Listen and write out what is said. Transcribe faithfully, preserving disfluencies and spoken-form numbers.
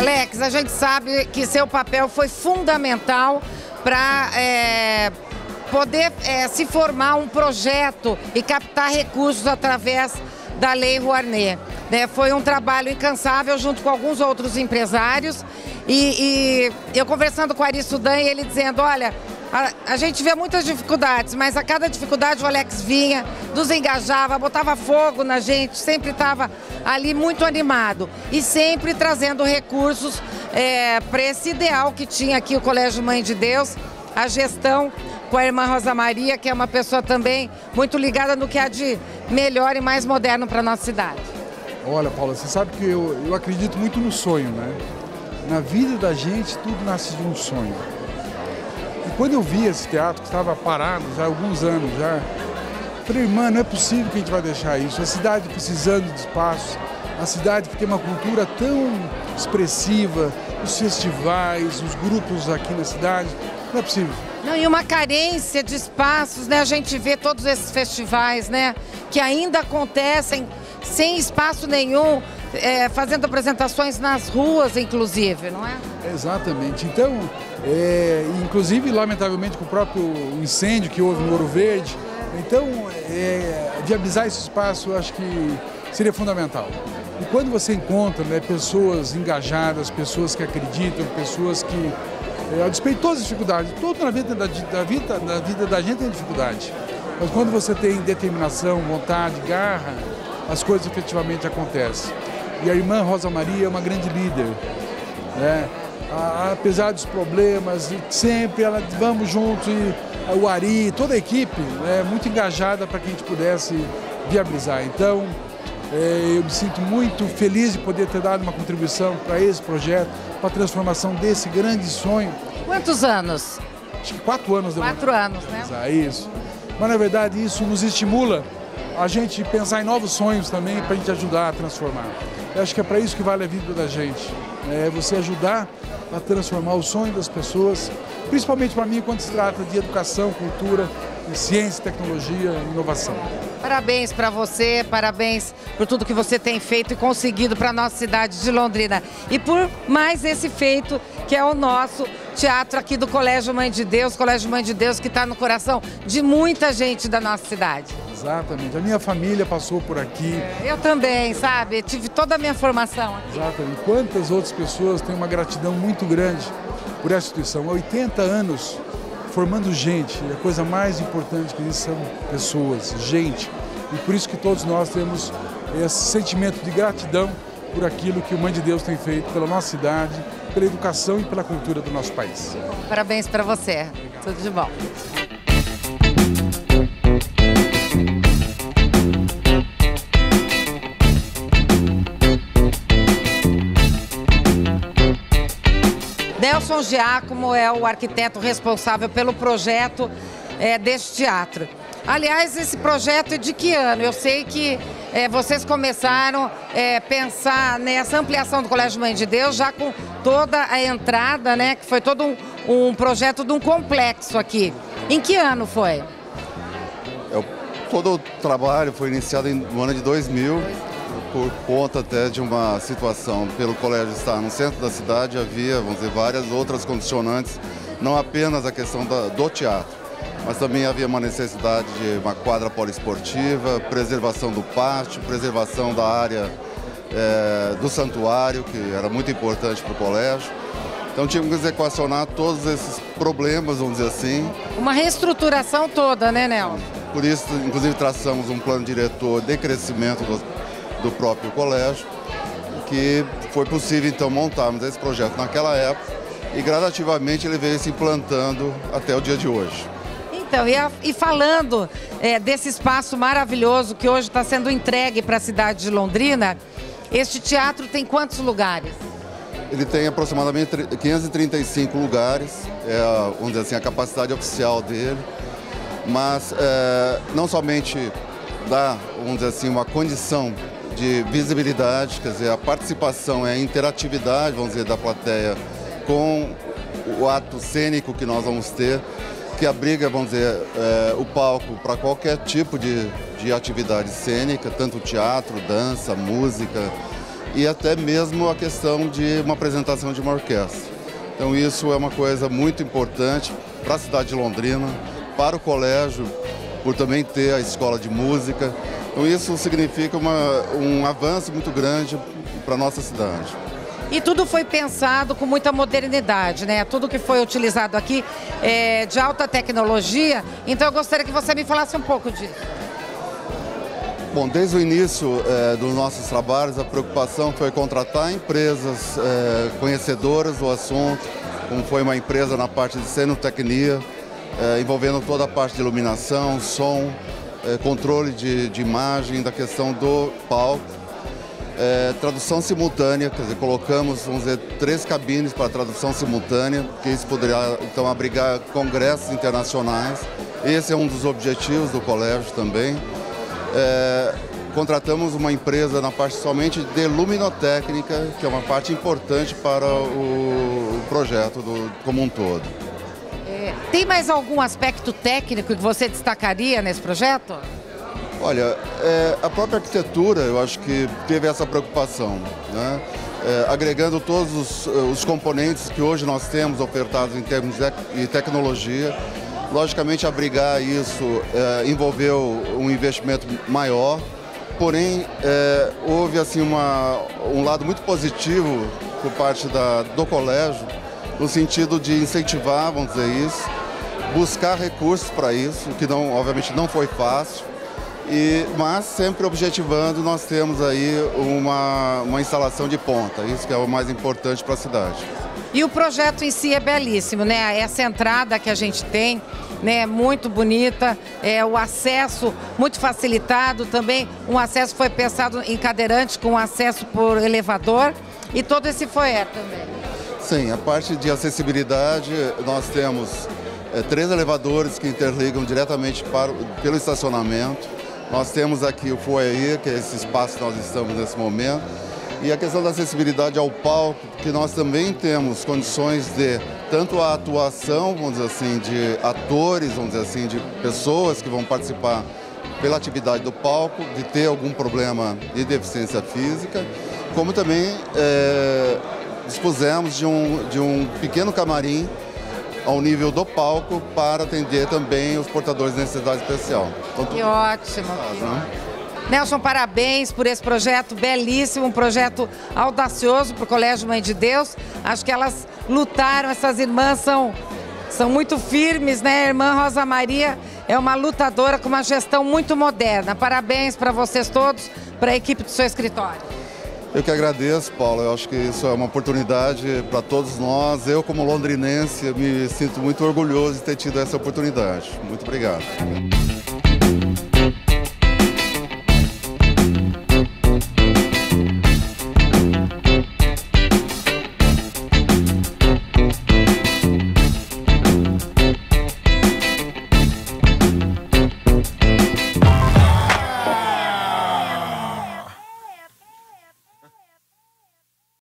Alex, a gente sabe que seu papel foi fundamental para é, poder é, se formar um projeto e captar recursos através da Lei Rouanet. Né? Foi um trabalho incansável junto com alguns outros empresários e, e eu conversando com o Ari Sudan e ele dizendo, olha, a, a gente vê muitas dificuldades, mas a cada dificuldade o Alex vinha, nos engajava, botava fogo na gente, sempre estava ali muito animado e sempre trazendo recursos é, para esse ideal que tinha aqui o Colégio Mãe de Deus, a gestão com a irmã Rosa Maria, que é uma pessoa também muito ligada no que há de melhor e mais moderno para a nossa cidade. Olha, Paula, você sabe que eu, eu acredito muito no sonho, né? Na vida da gente, tudo nasce de um sonho. E quando eu vi esse teatro, que estava parado já há alguns anos, já, falei, irmã, não é possível que a gente vai deixar isso. A cidade precisando de espaços, a cidade que tem uma cultura tão expressiva, os festivais, os grupos aqui na cidade, não é possível. Não, e uma carência de espaços, né? A gente vê todos esses festivais, né? Que ainda acontecem sem espaço nenhum, é, fazendo apresentações nas ruas, inclusive, não é? Exatamente. Então, é, inclusive, lamentavelmente, com o próprio incêndio que houve no Ouro Verde, então, é, viabilizar esse espaço, eu acho que seria fundamental. E quando você encontra, né, pessoas engajadas, pessoas que acreditam, pessoas que, é, a despeito de todas as dificuldades, tudo na vida da, da vida, na vida da gente tem dificuldade. Mas quando você tem determinação, vontade, garra, as coisas efetivamente acontecem. E a irmã Rosa Maria é uma grande líder, né? A, apesar dos problemas, sempre ela, vamos juntos, e o Ari, toda a equipe, é né, muito engajada para que a gente pudesse viabilizar. Então, é, eu me sinto muito feliz de poder ter dado uma contribuição para esse projeto, para a transformação desse grande sonho. Quantos anos? Acho que quatro anos. Quatro anos, né? É isso. Mas, na verdade, isso nos estimula a gente pensar em novos sonhos também para a gente ajudar a transformar. Eu acho que é para isso que vale a vida da gente. É você ajudar a transformar o sonho das pessoas, principalmente para mim quando se trata de educação, cultura, ciência, tecnologia e inovação. Parabéns para você, parabéns por tudo que você tem feito e conseguido para a nossa cidade de Londrina. E por mais esse feito que é o nosso teatro aqui do Colégio Mãe de Deus, Colégio Mãe de Deus que está no coração de muita gente da nossa cidade. Exatamente, a minha família passou por aqui. Eu também, sabe, tive toda a minha formação aqui. Exatamente, quantas outras pessoas têm uma gratidão muito grande por essa instituição. Há oitenta anos formando gente, e a coisa mais importante que isso são pessoas, gente. E por isso que todos nós temos esse sentimento de gratidão por aquilo que o Mãe de Deus tem feito pela nossa cidade, pela educação e pela cultura do nosso país. Parabéns para você, tudo de bom. Nelson Giacomo é o arquiteto responsável pelo projeto é, deste teatro. Aliás, esse projeto é de que ano? Eu sei que é, vocês começaram a é, pensar nessa ampliação do Colégio Mãe de Deus já com toda a entrada, né? Que foi todo um, um projeto de um complexo aqui. Em que ano foi? É, todo o trabalho foi iniciado em, no ano de dois mil. Por conta até de uma situação, pelo colégio estar no centro da cidade, havia, vamos dizer, várias outras condicionantes, não apenas a questão da, do teatro, mas também havia uma necessidade de uma quadra poliesportiva, preservação do pátio, preservação da área é, do santuário, que era muito importante para o colégio. Então tínhamos que equacionar todos esses problemas, vamos dizer assim. Uma reestruturação toda, né, Nelson? Por isso, inclusive, traçamos um plano diretor de crescimento do do próprio colégio, que foi possível então montarmos esse projeto naquela época e gradativamente ele veio se implantando até o dia de hoje. Então, e, a, e falando é, desse espaço maravilhoso que hoje está sendo entregue para a cidade de Londrina, este teatro tem quantos lugares? Ele tem aproximadamente quinhentos e trinta e cinco lugares, é, vamos dizer assim, a capacidade oficial dele, mas é, não somente dá, vamos dizer assim, uma condição de visibilidade, quer dizer, a participação é a interatividade, vamos dizer, da plateia com o ato cênico que nós vamos ter, que abriga, vamos dizer, é, o palco para qualquer tipo de, de atividade cênica, tanto teatro, dança, música, e até mesmo a questão de uma apresentação de uma orquestra. Então isso é uma coisa muito importante para a cidade de Londrina, para o colégio, por também ter a escola de música. Então isso significa uma, um avanço muito grande para a nossa cidade. E tudo foi pensado com muita modernidade, né? Tudo que foi utilizado aqui é de alta tecnologia. Então eu gostaria que você me falasse um pouco disso. Bom, desde o início é, dos nossos trabalhos, a preocupação foi contratar empresas é, conhecedoras do assunto, como foi uma empresa na parte de cenotecnia, é, envolvendo toda a parte de iluminação, som, é, controle de, de imagem, da questão do palco. É, tradução simultânea, quer dizer, colocamos, vamos dizer, três cabines para tradução simultânea, que isso poderia, então, abrigar congressos internacionais. Esse é um dos objetivos do colégio também. É, contratamos uma empresa na parte somente de luminotécnica, que é uma parte importante para o, o projeto do, como um todo. É, tem mais algum aspecto técnico que você destacaria nesse projeto? Olha, é, a própria arquitetura, eu acho que teve essa preocupação, né? É, agregando todos os, os componentes que hoje nós temos ofertados em termos de tecnologia. Logicamente, abrigar isso é, envolveu um investimento maior, porém, é, houve assim, uma, um lado muito positivo por parte da, do colégio, no sentido de incentivar, vamos dizer isso, buscar recursos para isso, que não, obviamente não foi fácil. E, mas sempre objetivando, nós temos aí uma, uma instalação de ponta, isso que é o mais importante para a cidade. E o projeto em si é belíssimo, né? Essa entrada que a gente tem, né, muito bonita, é, o acesso muito facilitado também, um acesso foi pensado em cadeirante com acesso por elevador e todo esse foyer também. Sim, a parte de acessibilidade, nós temos é, três elevadores que interligam diretamente para, pelo estacionamento. Nós temos aqui o foyer, que é esse espaço que nós estamos nesse momento, e a questão da acessibilidade ao palco, que nós também temos condições de, tanto a atuação, vamos dizer assim, de atores, vamos dizer assim, de pessoas que vão participar pela atividade do palco, de ter algum problema de deficiência física, como também é, dispusemos de um, de um pequeno camarim ao nível do palco para atender também os portadores de necessidade especial. Então, que ótimo! Faz, né? Nelson, parabéns por esse projeto belíssimo, um projeto audacioso para o Colégio Mãe de Deus. Acho que elas lutaram, essas irmãs são, são muito firmes, né? A irmã Rosa Maria é uma lutadora com uma gestão muito moderna. Parabéns para vocês todos, para a equipe do seu escritório. Eu que agradeço, Paulo. Eu acho que isso é uma oportunidade para todos nós. Eu, como londrinense, me sinto muito orgulhoso de ter tido essa oportunidade. Muito obrigado.